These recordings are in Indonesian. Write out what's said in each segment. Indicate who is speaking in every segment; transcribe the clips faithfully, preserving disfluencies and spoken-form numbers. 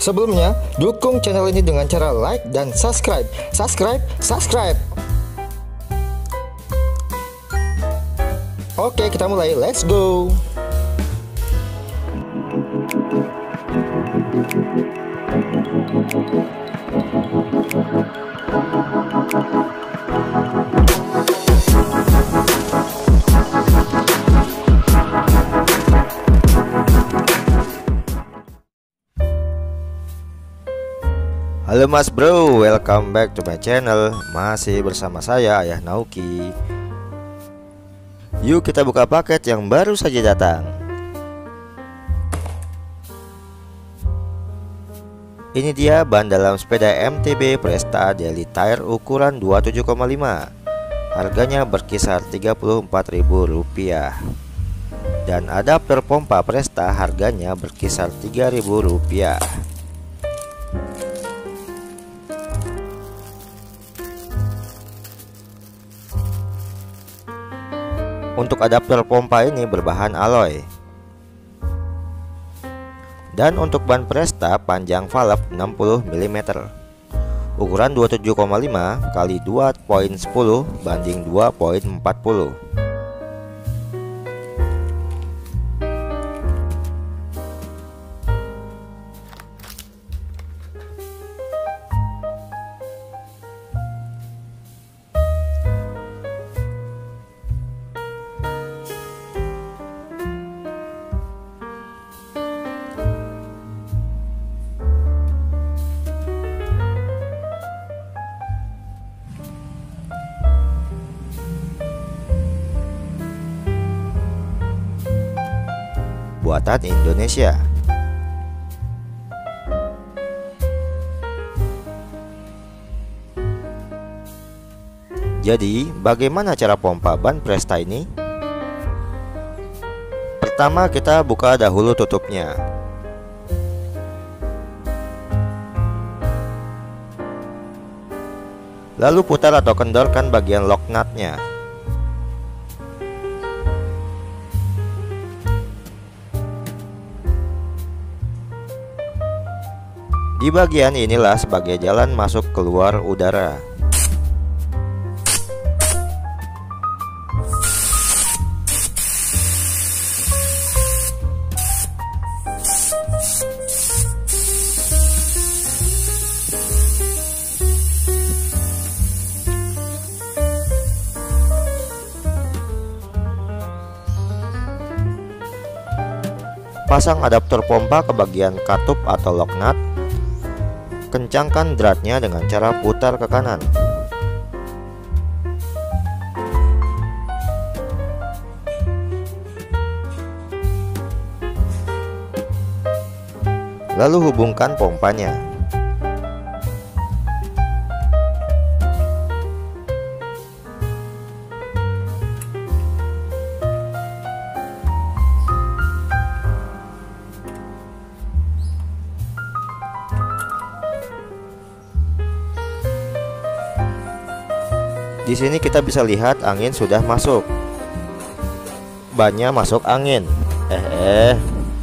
Speaker 1: Sebelumnya, dukung channel ini dengan cara like dan subscribe. Subscribe, subscribe. Oke, kita mulai. Let's go.
Speaker 2: Halo Mas Bro, welcome back to my channel. Masih bersama saya Ayah Naoki. Yuk kita buka paket yang baru saja datang. Ini dia ban dalam sepeda M T B Presta Daily Tire ukuran dua puluh tujuh koma lima. Harganya berkisar tiga puluh empat ribu rupiah. Dan adapter pompa Presta harganya berkisar tiga ribu rupiah. Untuk adapter pompa ini berbahan alloy. Dan untuk ban Presta panjang valve enam puluh milimeter, ukuran dua puluh tujuh koma lima kali dua koma sepuluh banding dua koma empat puluh. Buatan Indonesia. Jadi, bagaimana cara pompa ban Presta ini? Pertama, kita buka dahulu tutupnya. Lalu putar atau kendorkan bagian lock nutnya. Di bagian inilah sebagai jalan masuk keluar udara. Pasang adaptor pompa ke bagian katup atau lock nut. Kencangkan dratnya dengan cara putar ke kanan. Lalu hubungkan pompanya. Di sini kita bisa lihat angin sudah masuk. Bannya masuk angin. Eh eh.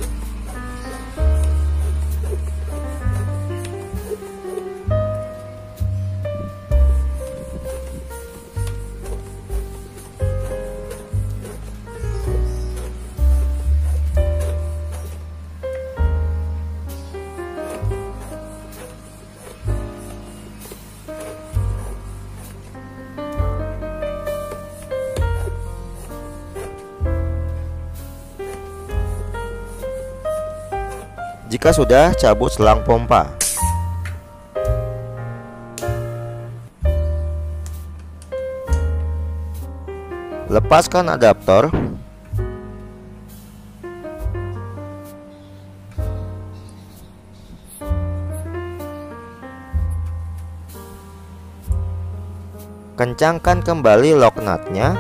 Speaker 2: Jika sudah, cabut selang pompa. Lepaskan adaptor. Kencangkan kembali lock nutnya.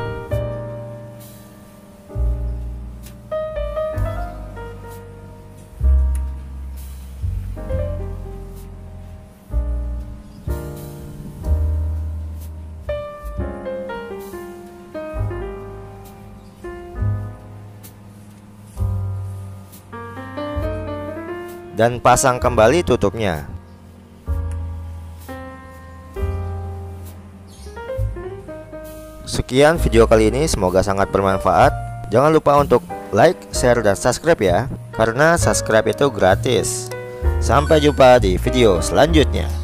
Speaker 2: dan pasang kembali tutupnya. Sekian video kali ini, semoga sangat bermanfaat. Jangan lupa untuk like, share, dan subscribe ya, karena subscribe itu gratis. Sampai jumpa di video selanjutnya.